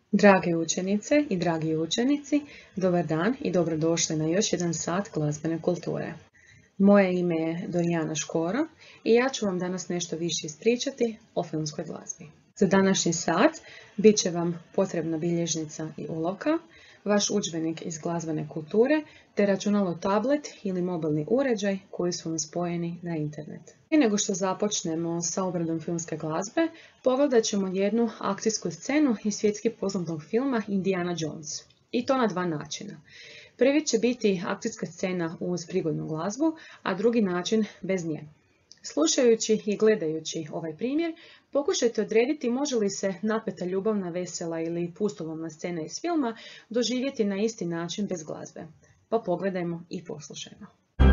Drage učenice i dragi učenici, dobar dan i dobrodošli na još jedan sat glazbene kulture. Moje ime je Dorijana Škoro i ja ću vam danas nešto više ispričati o filmskoj glazbi. Za današnji sat bit će vam potrebna bilježnica i olovka, vaš udžbenik iz glazbene kulture te računalo, tablet ili mobilni uređaj koji su vam spojeni na internet. Prije nego što započnemo sa obradom filmske glazbe, pogledat ćemo jednu akcijsku scenu iz svjetski poznatog filma Indiana Jones. I to na dva načina. Prvi će biti akcijska scena uz prigodnu glazbu, a drugi način bez nje. Slušajući i gledajući ovaj primjer, pokušajte odrediti može li se napeta ljubavna, vesela ili pustolovna scena iz filma doživjeti na isti način bez glazbe. Pa pogledajmo i poslušajmo.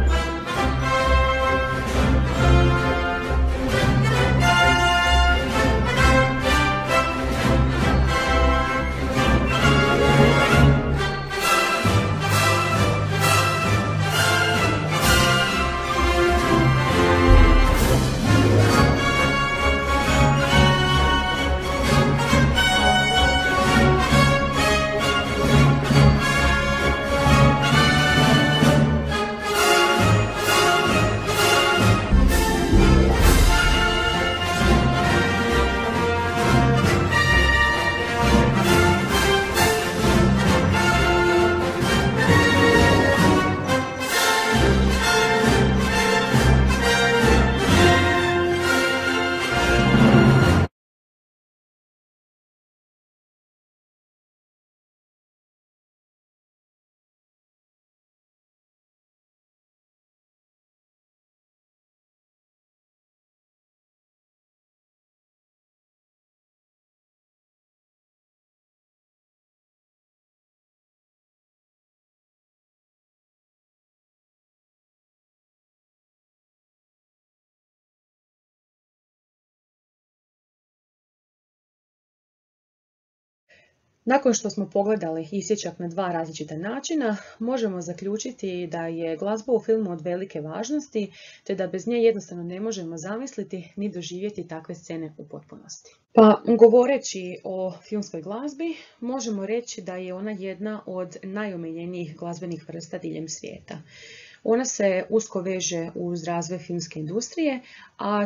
Nakon što smo pogledali isječak na dva različita načina, možemo zaključiti da je glazba u filmu od velike važnosti, te da bez nje jednostavno ne možemo zamisliti ni doživjeti takve scene u potpunosti. Pa, govoreći o filmskoj glazbi, možemo reći da je ona jedna od najomiljenijih glazbenih vrsta diljem svijeta. Ona se usko veže uz razvoj filmske industrije, a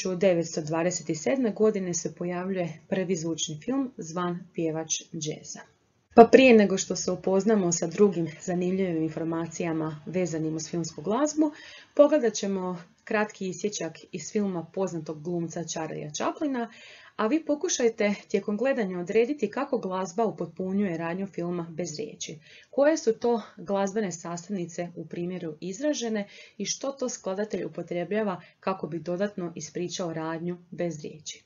1927. godine se pojavljuje prvi zvučni film zvan Pjevač džeza. Pa prije nego što se upoznamo sa drugim zanimljivim informacijama vezanim uz filmsku glazbu, pogledat ćemo kratki isječak iz filma poznatog glumca Charlieja Chaplina, a vi pokušajte tijekom gledanja odrediti kako glazba upotpunjuje radnju filma bez riječi. Koje su to glazbene sastavnice u primjeru izražene i što to skladatelj upotrebljava kako bi dodatno ispričao radnju bez riječi.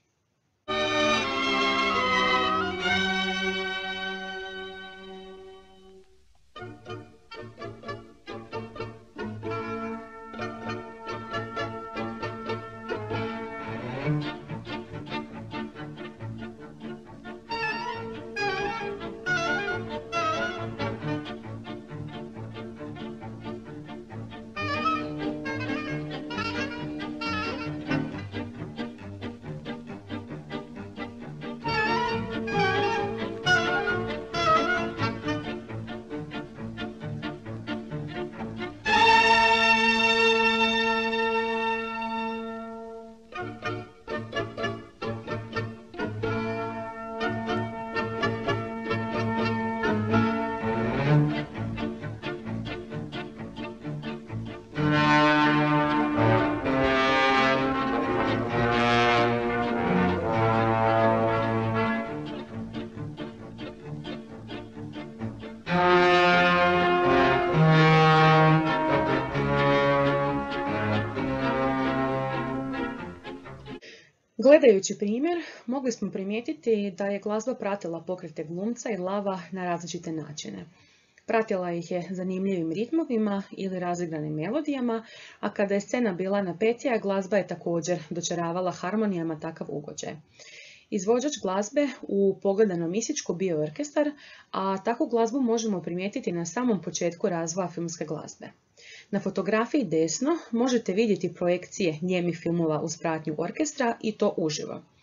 Gledajući primjer, mogli smo primijetiti da je glazba pratila pokrete glumca i lava na različite načine. Pratila ih je zanimljivim ritmovima ili razigranim melodijama, a kada je scena bila napetija, glazba je također dočaravala harmonijama takav ugođaj. Izvođač glazbe u pogledanom isječku bio je orkestar, a takvu glazbu možemo primijetiti na samom početku razvoja filmske glazbe. Na fotografiji desno možete vidjeti projekcije nijemih filmova uz pratnju orkestra i to uživo.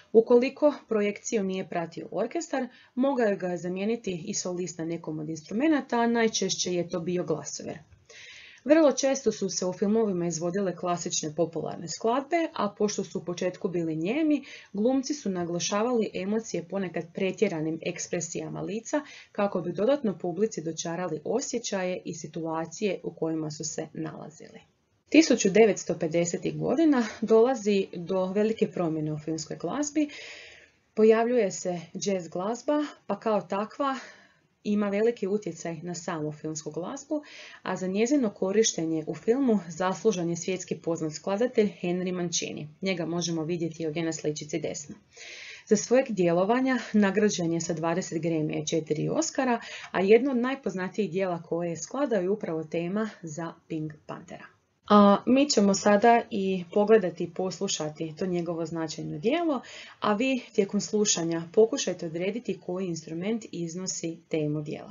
Ukoliko projekciju nije pratio orkestar, mogao ga je zamijeniti i solist na nekom od instrumenata, a najčešće je to bio glasover. Vrlo često su se u filmovima izvodile klasične popularne skladbe, a pošto su u početku bili nijemi, glumci su naglašavali emocije ponekad pretjeranim ekspresijama lica kako bi dodatno publici dočarali osjećaje i situacije u kojima su se nalazili. 1950. godina dolazi do velike promjene u filmskoj glazbi. Pojavljuje se jazz glazba, pa kao takva ima veliki utjecaj na samu filmsku glazbu, a za njezino korištenje u filmu zaslužan je svjetski poznat skladatelj Henry Mancini. Njega možemo vidjeti ovdje na sličici desno. Za svojeg djelovanja nagrađen je sa 20 Grammy i 4 Oscara, a jedno od najpoznatijih djela koje je skladao je upravo tema za Pink Panthera. A mi ćemo sada i pogledati i poslušati to njegovo značajno djelo, a vi tijekom slušanja pokušajte odrediti koji instrument iznosi temu djela.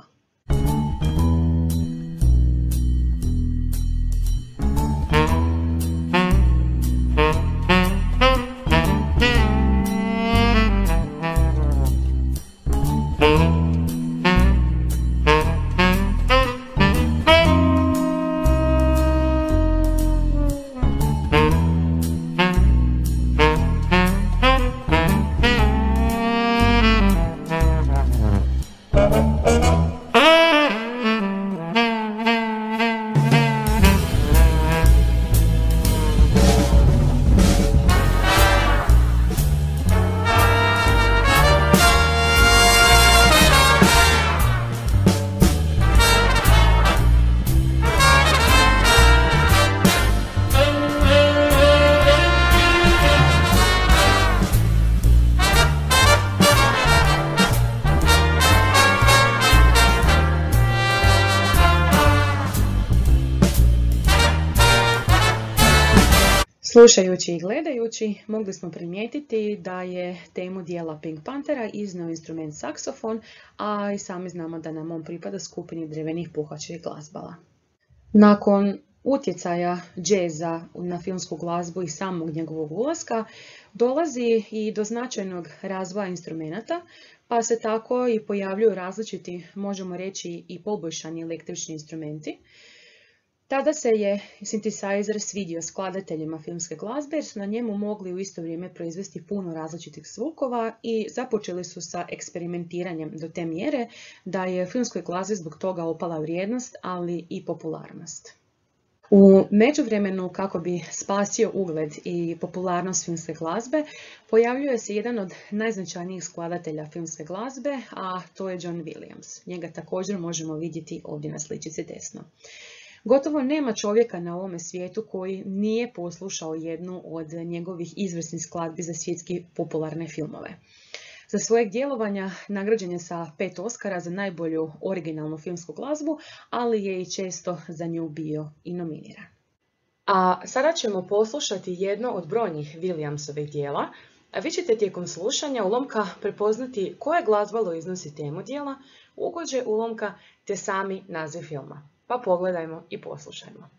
Slušajući i gledajući, mogli smo primijetiti da je temu dijela Pink Panthera iznio instrument saksofon, a i sami znamo da nam on pripada skupini drvenih puhačih glazbala. Nakon utjecaja džeza na filmsku glazbu i samog njegovog ulaska, dolazi i do značajnog razvoja instrumenata, pa se tako i pojavljuju različiti, možemo reći, i poboljšani električni instrumenti. Tada se je synthesizer svidio skladateljima filmske glazbe jer su na njemu mogli u isto vrijeme proizvesti puno različitih zvukova i započeli su sa eksperimentiranjem do te mjere da je filmskoj glazbi zbog toga opala vrijednost, ali i popularnost. U međuvremenu, kako bi spasio ugled i popularnost filmske glazbe, pojavljuje se jedan od najznačajnijih skladatelja filmske glazbe, a to je John Williams. Njega također možemo vidjeti ovdje na sličici desno. Gotovo nema čovjeka na ovome svijetu koji nije poslušao jednu od njegovih izvrsnih skladbi za svjetski popularne filmove. Za svojeg djelovanja nagrađen je sa 5 Oscara za najbolju originalnu filmsku glazbu, ali je i često za nju bio i nominiran. A sada ćemo poslušati jedno od brojnih Williamsovih djela. Vi ćete tijekom slušanja ulomka prepoznati koje glazbalo iznosi temu djela, ugođe ulomka te sami naziv filma. Pa pogledajmo i poslušajmo.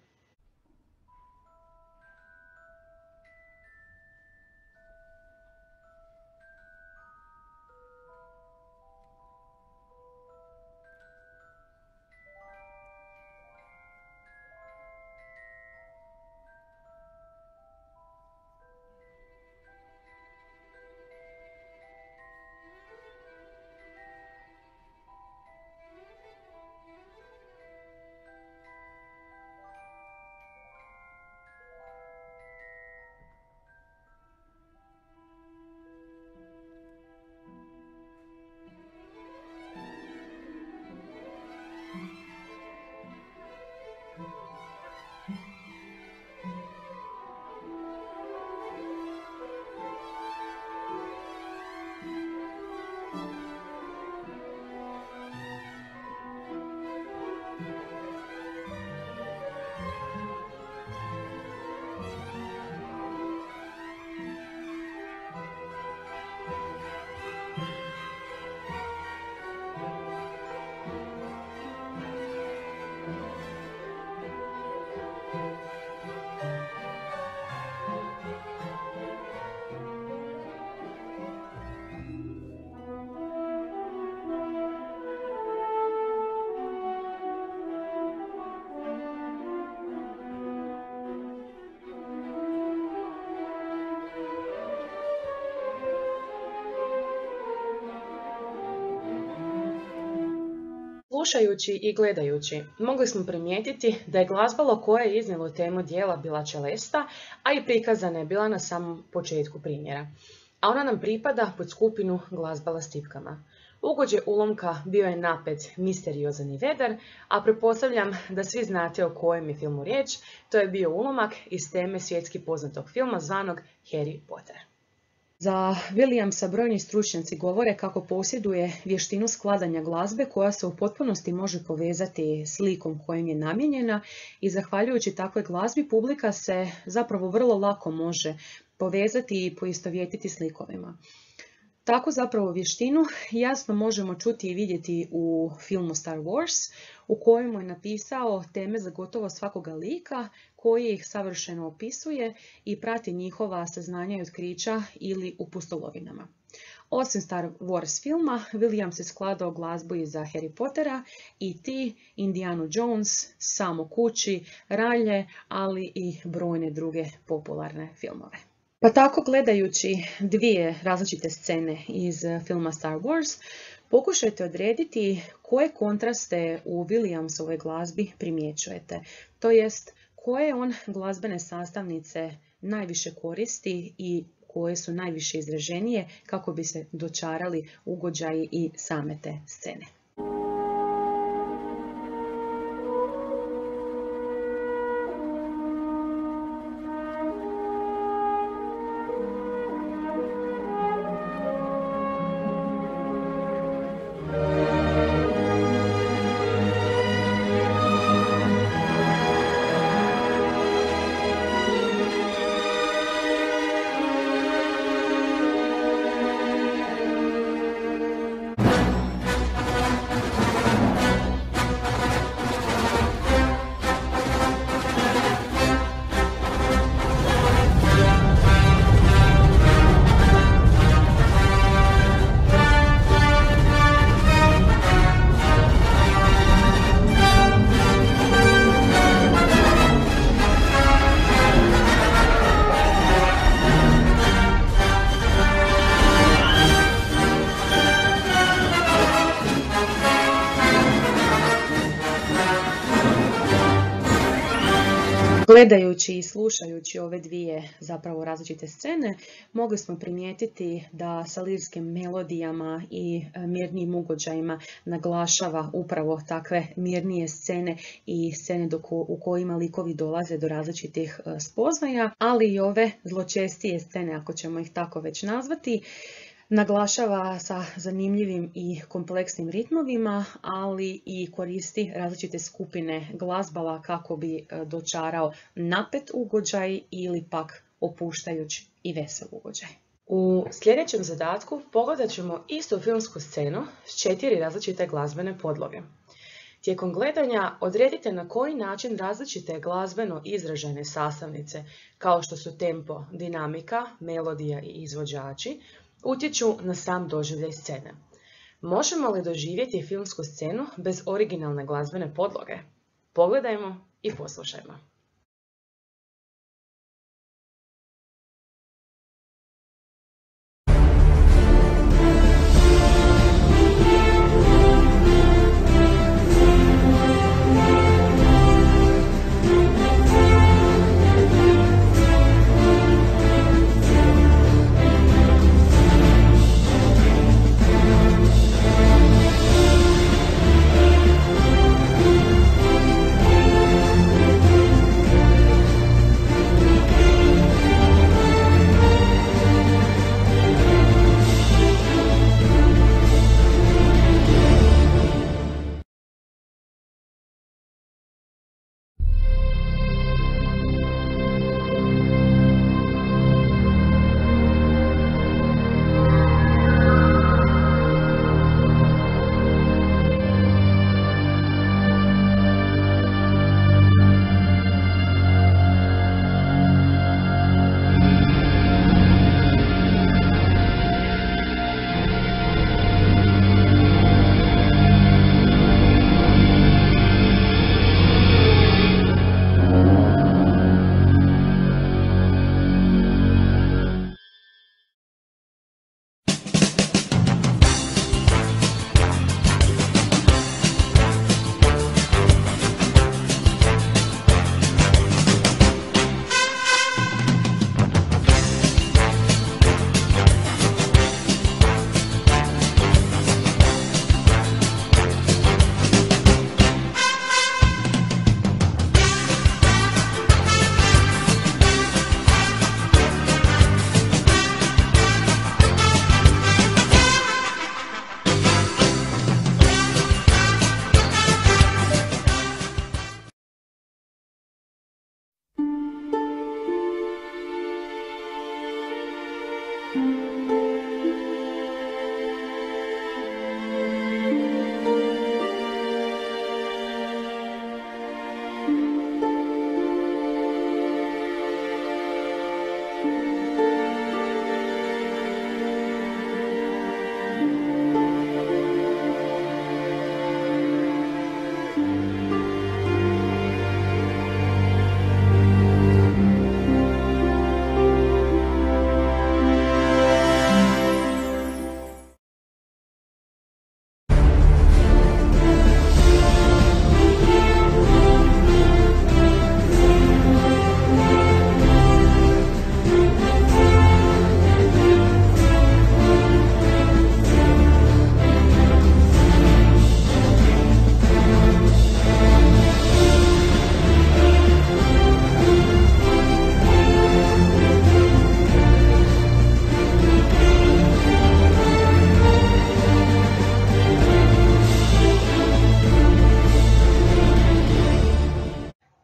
Slušajući i gledajući, mogli smo primijetiti da je glazbalo koje je iznijelo temu dijela bila čelesta, a i prikazana je bila na samom početku primjera. A ona nam pripada pod skupinu glazbala s tipkama. Ugođe ulomka bio je napet, misteriozan i vedar, a pretpostavljam da svi znate o kojem je filmu riječ. To je bio ulomak iz teme svjetski poznatog filma zvanog Harry Potter. Za Williamsa brojni stručnjaci govore kako posjeduje vještinu skladanja glazbe koja se u potpunosti može povezati s likom kojim je namijenjena i zahvaljujući takvoj glazbi publika se zapravo vrlo lako može povezati i poistovjetiti s likovima. Tako zapravo vještinu jasno možemo čuti i vidjeti u filmu Star Wars, u kojemu je napisao teme za gotovo svakoga lika koji ih savršeno opisuje i prati njihova saznanja i otkrića ili u pustolovinama. Osim Star Wars filma, Williams je skladao glazbu i za Harry Pottera, E.T., Indiana Jones, Sam u kući, Ralje, ali i brojne druge popularne filmove. Pa tako, gledajući dvije različite scene iz filma Star Wars, pokušajte odrediti koje kontraste u Williamsovoj glazbi primjećujete, to jest koje on glazbene sastavnice najviše koristi i koje su najviše izraženije kako bi se dočarali ugođaji i same te scene. Gledajući i slušajući ove dvije zapravo različite scene, mogli smo primijetiti da sa lirskim melodijama i mirnijim ugođajima naglašava upravo takve mirnije scene i scene u kojima likovi dolaze do različitih spoznaja, ali i ove zločestije scene, ako ćemo ih tako već nazvati, naglašava sa zanimljivim i kompleksnim ritmovima, ali i koristi različite skupine glazbala kako bi dočarao napet ugođaj ili pak opuštajući i vesel ugođaj. U sljedećem zadatku pogledat ćemo istu filmsku scenu s 4 različite glazbene podloge. Tijekom gledanja odredite na koji način različite glazbeno izražene sastavnice, kao što su tempo, dinamika, melodija i izvođači, utječu na sam doživljaj scene. Možemo li doživjeti filmsku scenu bez originalne glazbene podloge? Pogledajmo i poslušajmo.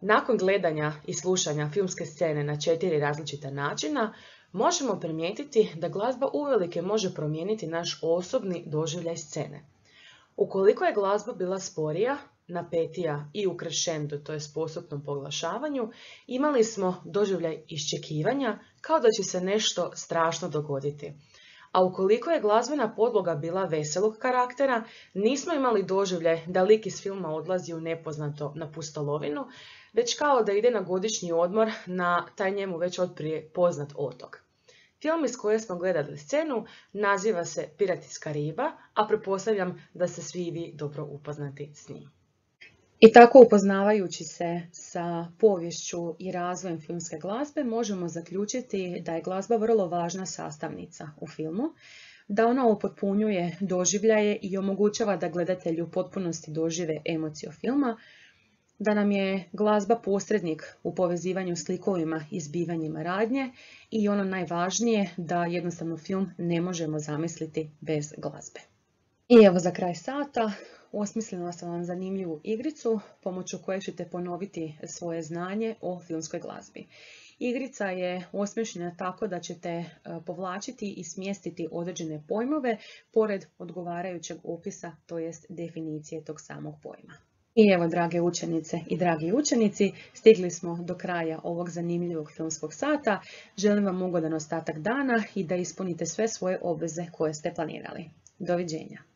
Nakon gledanja i slušanja filmske scene na 4 različita načina, možemo primijetiti da glazba uvelike može promijeniti naš osobni doživljaj scene. Ukoliko je glazba bila sporija, napetija i u crescendu, to je postupnom poglašavanju, imali smo doživljaj iščekivanja kao da će se nešto strašno dogoditi. A ukoliko je glazbena podloga bila veselog karaktera, nismo imali doživljaj da lik iz filma odlazi u nepoznato na pustolovinu, već kao da ide na godišnji odmor na taj njemu već otprije poznat otok. Film iz koje smo gledali scenu naziva se Pirat iz Kariba, a pretpostavljam da ste svi vi dobro upoznati s njim. I tako upoznavajući se sa poviješću i razvojem filmske glazbe možemo zaključiti da je glazba vrlo važna sastavnica u filmu, da ona upotpunjuje doživljaje i omogućava da gledatelji u potpunosti dožive emociju filma, da nam je glazba posrednik u povezivanju s likovima i zbivanjima radnje i ono najvažnije da jednostavno film ne možemo zamisliti bez glazbe. I evo za kraj sata osmislila sam vam zanimljivu igricu pomoću koje ćete ponoviti svoje znanje o filmskoj glazbi. Igrica je osmišljena tako da ćete povlačiti i smjestiti određene pojmove pored odgovarajućeg opisa, to jest definicije tog samog pojma. I evo, drage učenice i dragi učenici, stigli smo do kraja ovog zanimljivog filmskog sata. Želim vam ugodan ostatak dana i da ispunite sve svoje obveze koje ste planirali. Doviđenja!